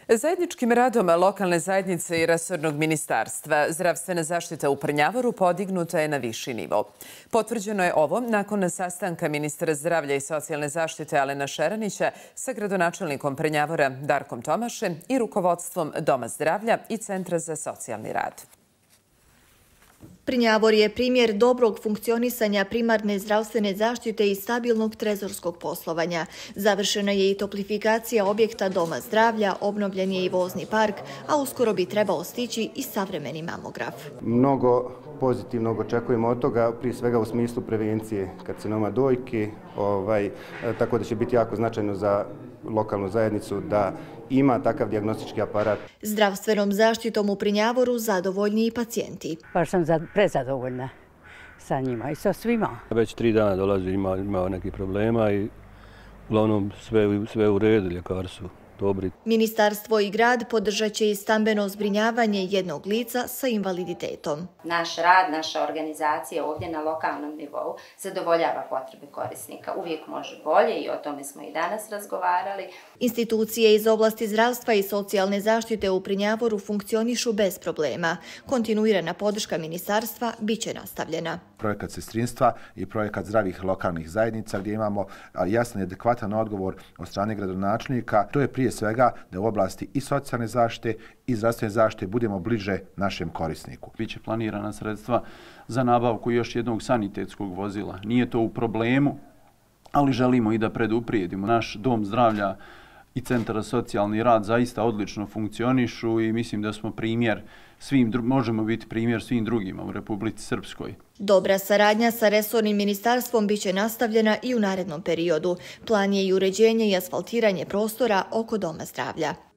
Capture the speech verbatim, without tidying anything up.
Zajedničkim radom lokalne zajednice i resornog ministarstva zdravstvena zaštita u Prnjavoru podignuta je na viši nivo. Potvrđeno je ovo nakon sastanka ministra zdravlja i socijalne zaštite Alena Šeranića sa gradonačelnikom Prnjavora Darkom Tomašem i rukovodstvom Doma zdravlja i Centra za socijalni rad. Prnjavor je primjer dobrog funkcionisanja primarne zdravstvene zaštite i stabilnog trezorskog poslovanja. Završena je i toplifikacija objekta Doma zdravlja, obnovljen je i vozni park, a uskoro bi trebao stići i savremeni mamograf. Mnogo pozitivnog očekujemo od toga, prije svega u smislu prevencije karcinoma dojke, ovaj, tako da će biti jako značajno za lokalnu zajednicu da ima takav dijagnostički aparat. Zdravstvenom zaštitom u Prnjavoru zadovoljni i pacijenti. Baš sam prezadovoljna sa njima i sa svima. Već tri dana dolazi, ima, ima nekih problema i uglavnom sve, sve u redu, ljekari su dobri. Ministarstvo i grad podržat će i stambeno zbrinjavanje jednog lica sa invaliditetom. Naš rad, naša organizacija ovdje na lokalnom nivou zadovoljava potrebe korisnika. Uvijek može bolje i o tome smo i danas razgovarali. Institucije iz oblasti zdravstva i socijalne zaštite u Prnjavoru funkcionišu bez problema. Kontinuirana podrška ministarstva bit će nastavljena. Projekat sestrinstva i projekat zdravih lokalnih zajednica gdje imamo jasan i adekvatan odgovor od strane gradonačelnika. To je prije svega da u oblasti i socijalne zaštite i zdravstvene zaštite budemo bliže našem korisniku. Biće planirana sredstva za nabavku još jednog sanitetskog vozila. Nije to u problemu, ali želimo i da preduprijedimo. Naš dom zdravlja i Centar za socijalni rad zaista odlično funkcionišu i mislim da smo primjer svim, možemo biti primjer svim drugima u Republici Srpskoj. Dobra saradnja sa resornim ministarstvom biće nastavljena i u narednom periodu. Plan je i uređenje i asfaltiranje prostora oko Doma zdravlja.